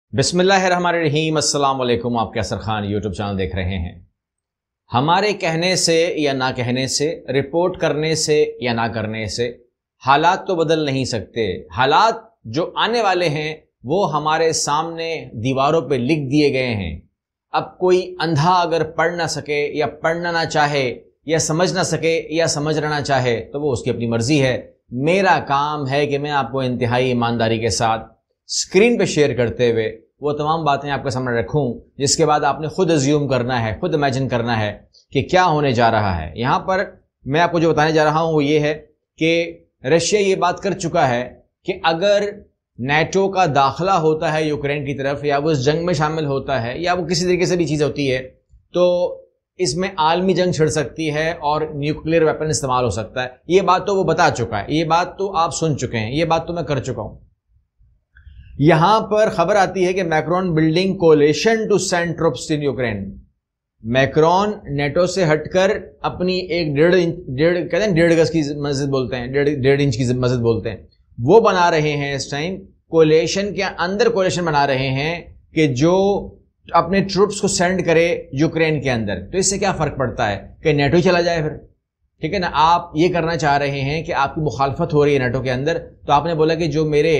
بسم اللہ الرحمن الرحیم۔ السلام علیکم۔ آپ کیسر خان یوٹیوب چینل دیکھ رہے ہیں۔ ہمارے کہنے سے یا نہ کہنے سے، رپورٹ کرنے سے یا نہ کرنے سے حالات تو بدل نہیں سکتے۔ حالات جو آنے والے ہیں وہ ہمارے سامنے دیواروں پہ لکھ دیے گئے ہیں۔ اب کوئی اندھا اگر پڑھ نہ سکے یا پڑھنا نہ چاہے یا سمجھ نہ سکے یا سمجھ نہ چاہے تو وہ اس کی اپنی مرضی ہے۔ میرا کام ہے کہ میں آپ کو انتہائی ایمانداری کے ساتھ اسکرین پہ شیئر کرتے ہوئے وہ تمام باتیں آپ کے سامنے رکھوں جس کے بعد آپ نے خود ازیوم کرنا ہے، خود امیجن کرنا ہے کہ کیا ہونے جا رہا ہے۔ یہاں پر میں آپ کو جو بتانے جا رہا ہوں وہ یہ ہے کہ رشیا یہ بات کر چکا ہے کہ اگر نیٹو کا داخلہ ہوتا ہے یوکرین کی طرف یا وہ اس جنگ میں شامل ہوتا ہے یا وہ کسی طریقے سے بھی چیز ہوتی ہے تو اس میں عالمی جنگ چھڑ سکتی ہے اور نیوکلیر ویپن استعمال ہو سکتا ہے۔ یہ بات تو وہ بتا چکا ہے، یہ بات تو آپ سن چکے ہیں، یہ بات تو میں کر چکا ہوں۔ یہاں پر خبر آتی ہے کہ Macron building coalition to send troops in Ukraine. Macron NATO سے ہٹ کر اپنی ایک ڈیڑھ گز کی مسجد بولتے ہیں، ڈیڑھ انچ کی مسجد بولتے ہیں، وہ بنا رہے ہیں اس ٹائم۔ کولیشن کے اندر کولیشن بنا رہے ہیں کہ جو اپنے ٹروپس کو سینڈ کرے یوکرین کے اندر۔ تو اس سے کیا فرق پڑتا ہے کہ نیٹو ہی چلا جائے پھر، ٹھیک ہے نا۔ آپ یہ کرنا چاہ رہے ہیں کہ آپ کی مخالفت ہو رہی ہے نیٹو کے اندر، تو آپ نے بولا کہ جو میرے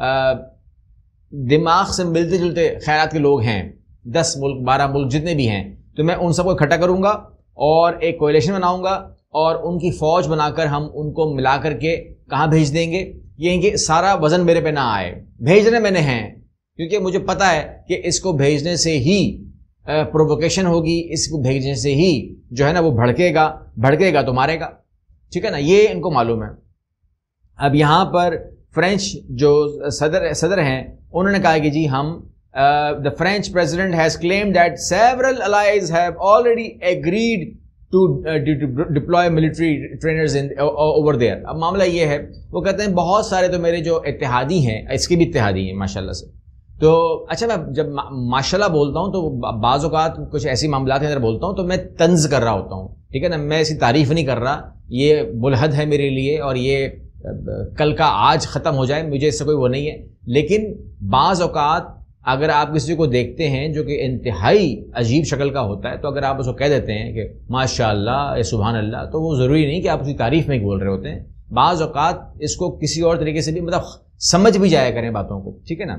دماغ سے ملتے جلتے خیالات کے لوگ ہیں، 10 ملک 12 ملک جتنے بھی ہیں، تو میں ان سب کو اکٹھا کروں گا اور ایک کولیشن بناؤں گا اور ان کی فوج بنا کر ہم ان کو ملا کر کے کہاں بھیج دیں گے۔ یہ کہ سارا وزن میرے پہ نہ آئے، بھیجنے میں نے ہیں، کیونکہ مجھے پتا ہے کہ اس کو بھیجنے سے ہی پرووکیشن ہوگی، اس کو بھیجنے سے ہی جو ہے نا وہ بھڑکے گا تو مارے گا، ٹھیک ہے نا، یہ ان کو معلوم ہے۔ اب یہاں پر فرینچ جو صدر ہیں انہوں نے کہا کہ جی ہم the French president has claimed that several allies have already agreed to deploy military trainers over there۔ اب معاملہ یہ ہے، وہ کہتے ہیں بہت سارے تو میرے جو اتحادی ہیں، اس کے بھی اتحادی ہیں ماشاءاللہ سے۔ تو اچھا، میں جب ماشاءاللہ بولتا ہوں تو بعض اوقات کچھ ایسی معاملات کے اندر بولتا ہوں تو میں طنز کر رہا ہوتا ہوں، ٹھیک ہے نا، میں ایسی تعریف نہیں کر رہا۔ یہ بلحد ہے میرے لیے اور یہ کل کا آج ختم ہو جائے، مجھے اس سے کوئی وہ نہیں ہے۔ لیکن بعض اوقات اگر آپ کسی کو دیکھتے ہیں جو کہ انتہائی عجیب شکل کا ہوتا ہے، تو اگر آپ اس کو کہہ دیتے ہیں کہ ماشاءاللہ سبحان اللہ، تو وہ ضروری نہیں کہ آپ اس کی تعریف میں بول رہے ہوتے ہیں۔ بعض اوقات اس کو کسی اور طریقے سے بھی مطلب سمجھ بھی جایا کریں باتوں کو، ٹھیک ہے نا۔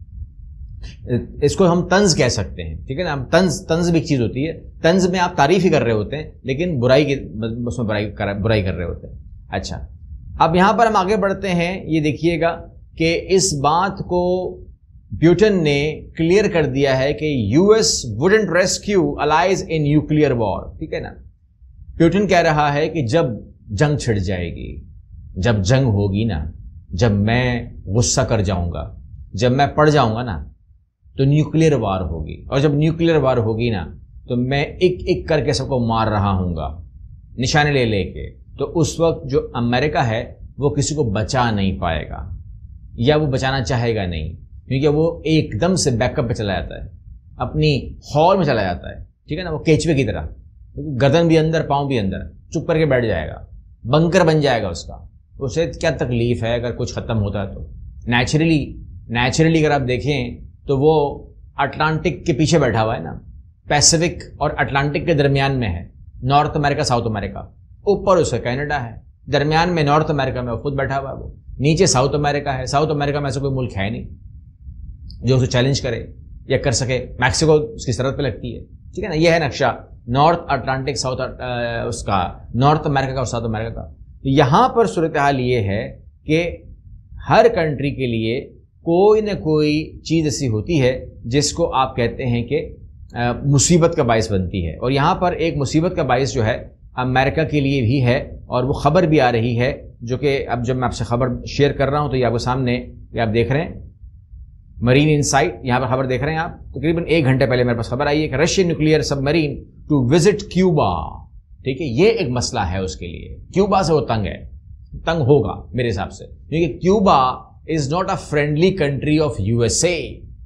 اس کو ہم طنز کہہ سکتے ہیں، ٹھیک ہے نا۔ طنز بھی ایک چیز ہوتی ہے، طنز میں آپ تعریف ہی کر رہے ہوتے ہیں لیکن اس میں برائی کر رہے ہوتے ہیں۔ اچھا، اب یہاں پر ہم آگے بڑھتے ہیں۔ یہ دیکھیے گا کہ اس بات کو پیوٹن نے کلیئر کر دیا ہے کہ U S wouldn't rescue allies in nuclear war, ٹھیک ہے نا۔ پیوٹن کہہ رہا ہے کہ جب جنگ چھڑ جائے گی، جب جنگ ہوگی نا، جب میں غصہ کر جاؤں گا، جب میں پڑ جاؤں گا نا، تو نیوکلیئر وار ہوگی، اور جب نیوکلیئر وار ہوگی نا تو میں ایک کر کے سب کو مار رہا ہوں گا نشانے لے کے۔ تو اس وقت جو امریکہ ہے وہ کسی کو بچا نہیں پائے گا یا وہ بچانا چاہے گا نہیں، کیونکہ وہ ایک دم سے بیک اپ پہ چلا جاتا ہے، اپنی ہال میں چلا جاتا ہے، ٹھیک ہے نا، وہ کیچوے کی طرح، گردن بھی اندر پاؤں بھی اندر، چپ کر کے بیٹھ جائے گا، بنکر بن جائے گا اس کا۔ اسے کیا تکلیف ہے اگر کچھ ختم ہوتا ہے تو؟ نیچرلی اگر آپ دیکھیں تو وہ اٹلانٹک کے پیچھے بیٹھا ہوا ہے نا، پیسفک اور اٹلانٹک کے درمیان میں ہے، نارتھ امریکہ ساؤتھ امریکہ، اوپر اس کا کینیڈا ہے، درمیان میں نارتھ امریکہ میں وہ خود بیٹھا ہوا ہے، وہ نیچے ساؤتھ امریکہ ہے۔ ساؤتھ امریکہ میں ایسا کوئی ملک ہے نہیں جو اسے چیلنج کرے یا کر سکے۔ میکسیکو اس کی سرحد پہ لگتی ہے، ٹھیک ہے نا۔ یہ ہے نقشہ نارتھ اٹلانٹک، ساؤتھ اس کا نارتھ امریکہ کا اور ساؤتھ امریکہ کا۔ یہاں پر صورتحال یہ ہے کہ ہر کنٹری کے لیے کوئی نہ کوئی چیز ایسی ہوتی ہے جس کو آپ کہتے ہیں کہ مصیبت کا باعث بنتی ہے، اور یہاں پر ایک مصیبت کا باعث جو ہے امریکہ کے لیے بھی ہے، اور وہ خبر بھی آ رہی ہے جو کہ اب جب میں آپ سے خبر شیئر کر رہا ہوں تو یہ آپ کے سامنے یہ آپ دیکھ رہے ہیں، مرین انسائٹ، یہاں پر خبر دیکھ رہے ہیں آپ۔ تقریباً 1 گھنٹے پہلے میرے پاس خبر آئی ہے کہ Russian nuclear submarine to visit Cuba, ٹھیک ہے۔ یہ ایک مسئلہ ہے اس کے لیے، کیوبا سے وہ تنگ ہوگا میرے حساب سے، کیونکہ Cuba is not a friendly country of U S A,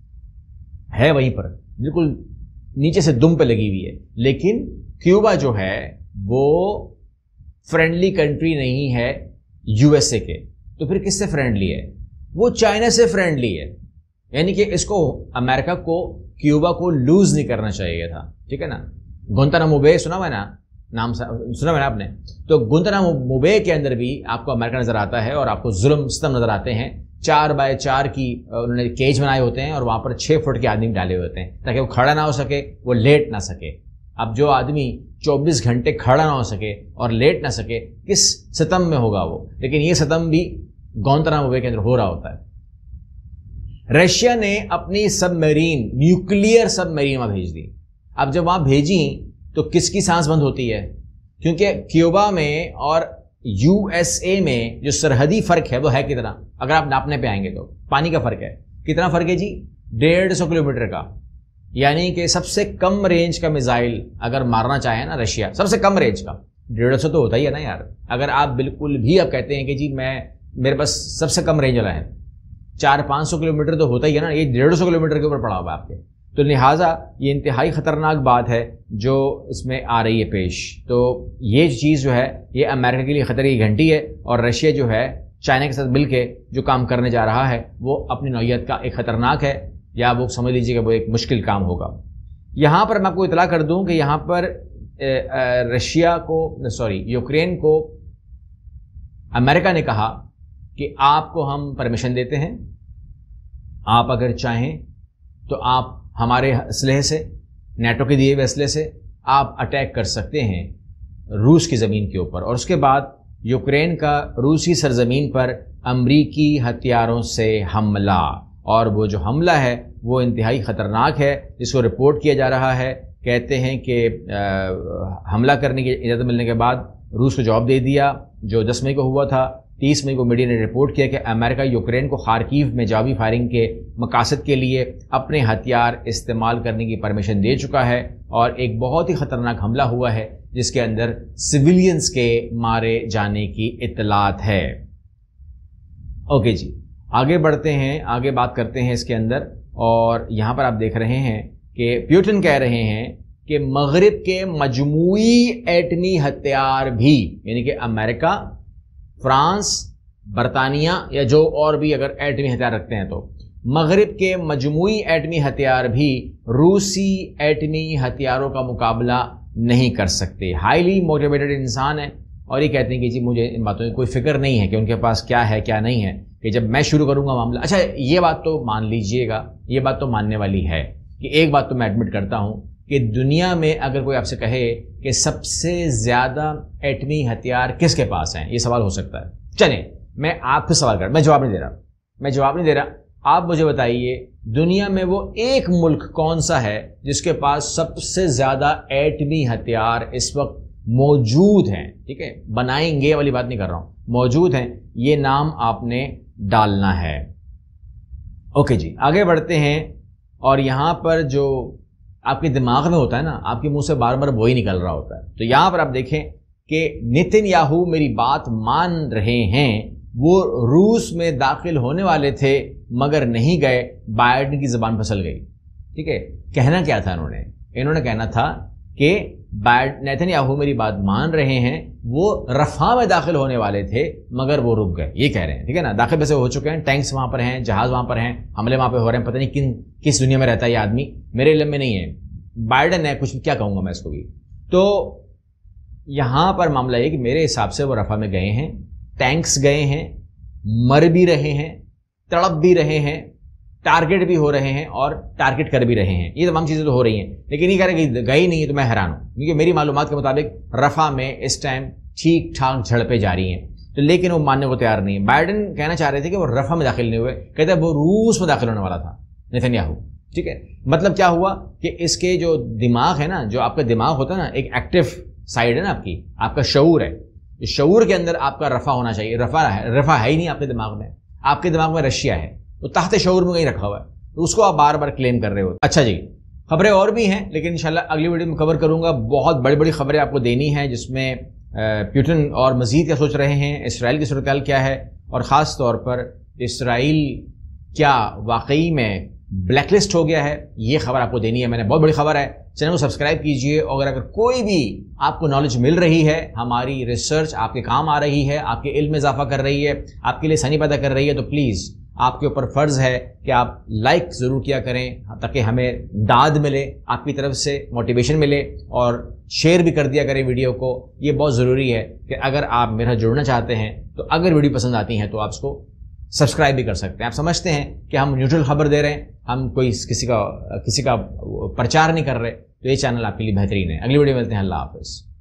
ہے وہیں پر بالکل نیچے سے دم پہ لگی ہوئی ہے، لیکن کیوبا جو ہے وہ فرینڈلی کنٹری نہیں ہے یو ایس اے کے۔ تو پھر کس سے فرینڈلی ہے؟ وہ چائنا سے فرینڈلی ہے، یعنی کہ اس کو امریکہ کو کیوبا کو لوز نہیں کرنا چاہیے تھا، ٹھیک ہے نا. گوانتانامو بے سنا ہوا ہے نا، نام سنا ہوا ہے آپ نے. تو گوانتانامو بے کے اندر بھی آپ کو امریکہ نظر آتا ہے اور آپ کو ظلم ستم نظر آتے ہیں. 4x4 کی انہوں نے کیج بنائے ہوتے ہیں اور وہاں پر 6 فٹ کے آدمی ڈالے ہوتے ہیں تاکہ وہ کھڑا نہ ہو سکے، وہ لیٹ نہ سکے. اب جو آدمی 24 گھنٹے کھڑا نہ ہو سکے اور لیٹ نہ سکے، کس ستم میں ہوگا وہ؟ لیکن یہ ستم بھی گوانتانامو بے کے اندر ہو رہا ہوتا ہے. رشیا نے اپنی submarine, nuclear submarine وہاں بھیج دی. اب جب وہاں بھیجی تو کس کی سانس بند ہوتی ہے؟ کیونکہ کیوبا میں اور یو ایس اے میں جو سرحدی فرق ہے وہ ہے کتنا؟ اگر آپ ناپنے پہ آئیں گے تو پانی کا فرق ہے. کتنا فرق ہے جی؟ 150 کلومیٹر کا. یعنی کہ سب سے کم رینج کا میزائل اگر مارنا چاہے نا رشیا، سب سے کم رینج کا 150 تو ہوتا ہی ہے نا یار. اگر آپ بالکل بھی آپ کہتے ہیں کہ جی میرے پاس سب سے کم رینج والا ہے، 400-500 کلومیٹر تو ہوتا ہی ہے نا، یہ 150 کلومیٹر کے اوپر پڑا ہوا ہے آپ کے. تو لہٰذا یہ انتہائی خطرناک بات ہے جو اس میں آ رہی ہے پیش. تو یہ چیز جو ہے یہ امریکہ کے لیے خطرے کی گھنٹی ہے، اور رشیا جو ہے چائنا کے ساتھ مل کے جو کام کرنے جا رہا ہے وہ اپنی نوعیت کا ایک خطرناک ہے، یا وہ سمجھ لیجیے کہ وہ ایک مشکل کام ہوگا. یہاں پر میں آپ کو اطلاع کر دوں کہ یہاں پر یوکرین کو امریکہ نے کہا کہ آپ کو ہم پرمیشن دیتے ہیں، آپ اگر چاہیں تو آپ ہمارے اسلحے سے، نیٹو کے دیے ہوئے اسلحے سے آپ اٹیک کر سکتے ہیں روس کی زمین کے اوپر. اور اس کے بعد یوکرین کا روسی سرزمین پر امریکی ہتھیاروں سے حملہ، اور وہ جو حملہ ہے وہ انتہائی خطرناک ہے جس کو رپورٹ کیا جا رہا ہے. کہتے ہیں کہ حملہ کرنے کی اجازت ملنے کے بعد روس کو جواب دے دیا، جو 10 مئی کو ہوا تھا. 30 مئی کو میڈیا نے رپورٹ کیا کہ امریکہ یوکرین کو خارکیو میں جوابی فائرنگ کے مقاصد کے لیے اپنے ہتھیار استعمال کرنے کی پرمیشن دے چکا ہے، اور ایک بہت ہی خطرناک حملہ ہوا ہے جس کے اندر سویلینز کے مارے جانے کی اطلاعات ہے. اوکے جی، آگے بڑھتے ہیں، آگے بات کرتے ہیں اس کے اندر. اور یہاں پر آپ دیکھ رہے ہیں کہ پیوٹن کہہ رہے ہیں کہ مغرب کے مجموعی ایٹمی ہتھیار بھی، یعنی کہ امریکہ، فرانس، برطانیہ یا جو اور بھی اگر ایٹمی ہتھیار رکھتے ہیں، تو مغرب کے مجموعی ایٹمی ہتھیار بھی روسی ایٹمی ہتھیاروں کا مقابلہ نہیں کر سکتے. ہائیلی موٹیویٹڈ انسان ہے اور یہ کہتے ہیں کہ جی مجھے ان باتوں کی کوئی فکر نہیں ہے کہ ان کے پاس کیا ہے کیا نہیں ہے، کہ جب میں شروع کروں گا معاملہ. اچھا یہ بات تو مان لیجئے گا، یہ بات تو ماننے والی ہے کہ ایک بات تو میں ایڈمٹ کرتا ہوں کہ دنیا میں اگر کوئی آپ سے کہے کہ سب سے زیادہ ایٹمی ہتھیار کس کے پاس ہیں، یہ سوال ہو سکتا ہے. چلیں میں آپ سے سوال میں جواب نہیں دے رہا، آپ مجھے بتائیے دنیا میں وہ ایک ملک کون سا ہے جس کے پاس سب سے زیادہ ایٹمی ہتھیار اس وقت موجود ہیں؟ ٹھیک ہے، بنائیں گے والی بات نہیں کر رہا ہوں، موجود ہیں. یہ نام آپ نے ڈالنا ہے. اوکے جی، آگے بڑھتے ہیں. اور یہاں پر جو آپ کے دماغ میں ہوتا ہے نا، آپ کے منہ سے بار بار وہی نکل رہا ہوتا ہے. تو یہاں پر آپ دیکھیں کہ نیتن یاہو میری بات مان رہے ہیں. وہ روس میں داخل ہونے والے تھے مگر نہیں گئے، بائیڈن کی زبان پھسل گئی. ٹھیک ہے، کہنا کیا تھا انہوں نے کہنا تھا کہ نیتن یاہو میری بات مان رہے ہیں، وہ رفح میں داخل ہونے والے تھے مگر وہ رک گئے، یہ کہہ رہے ہیں. ٹھیک ہے نا، داخل ویسے ہو چکے ہیں، ٹینکس وہاں پر ہیں، جہاز وہاں پر ہیں، حملے وہاں پہ ہو رہے ہیں. پتہ نہیں کس دنیا میں رہتا ہے یہ آدمی، میرے علم میں نہیں ہے. بائیڈن ہے، کچھ کیا کہوں گا میں اس کو بھی. تو یہاں پر معاملہ یہ کہ میرے حساب سے وہ رفح میں گئے ہیں، ٹینکس گئے ہیں، مر بھی رہے ہیں، تڑپ بھی رہے ہیں، ٹارگٹ بھی ہو رہے ہیں اور ٹارگٹ کر بھی رہے ہیں. یہ تمام چیزیں تو ہو رہی ہیں، لیکن یہ کہہ رہے کہ گئی نہیں ہے تو میں حیران ہوں، کیونکہ میری معلومات کے مطابق رفح میں اس ٹائم ٹھیک ٹھاک جھڑپیں جاری ہیں. تو لیکن وہ ماننے کو تیار نہیں ہے. بائیڈن کہنا چاہ رہے تھے کہ وہ رفح میں داخل نہیں ہوئے، کہتے ہیں وہ روس میں داخل ہونے والا تھا نیتن یاہو. ٹھیک ہے، مطلب کیا ہوا کہ اس کے جو دماغ ہے نا، جو آپ کا دماغ ہوتا ہے نا، ایک ایکٹیو سائڈ ہے نا آپ کا شعور ہے، اس شعور کے اندر آپ کا رفح ہونا چاہیے. رفح ہے ہی نہیں آپ کے دماغ میں، آپ کے دماغ میں رشیا ہے، وہ تحت شعور میں کہیں رکھا ہوا ہے، تو اس کو آپ بار بار کلیم کر رہے ہو. اچھا جی، خبریں اور بھی ہیں لیکن انشاءاللہ اگلی ویڈیو میں کور کروں گا. بہت بڑی بڑی خبریں آپ کو دینی ہیں، جس میں پیوٹن اور مزید کیا سوچ رہے ہیں، اسرائیل کی صورتحال کیا ہے، اور خاص طور پر اسرائیل کیا واقعی میں بلیک لسٹ ہو گیا ہے، یہ خبر آپ کو دینی ہے. میں نے بہت بڑی خبر ہے، چینل کو سبسکرائب کیجئے. اور اگر کوئی بھی آپ کو نالج مل رہی ہے، ہماری ریسرچ آپ کے کام آ رہی ہے، آپ کے علم میں اضافہ کر رہی ہے، آپ کے لیے آسانی پیدا کر رہی ہے، تو پلیز آپ کے اوپر فرض ہے کہ آپ لائک ضرور کیا کریں تاکہ ہمیں داد ملے، آپ کی طرف سے موٹیویشن ملے، اور شیئر بھی کر دیا کریں ویڈیو کو. یہ بہت ضروری ہے کہ اگر آپ میرا جڑنا چاہتے ہیں تو اگر ویڈیو پسند آتی ہیں تو آپ اس کو سبسکرائب بھی کر سکتے ہیں. آپ سمجھتے ہیں کہ ہم نیوٹرل خبر دے رہے ہیں، ہم کوئی کسی کا پرچار نہیں کر رہے، تو یہ چینل آپ کے لیے بہترین ہے. اگلی ویڈیو ملتے ہیں. اللہ حافظ.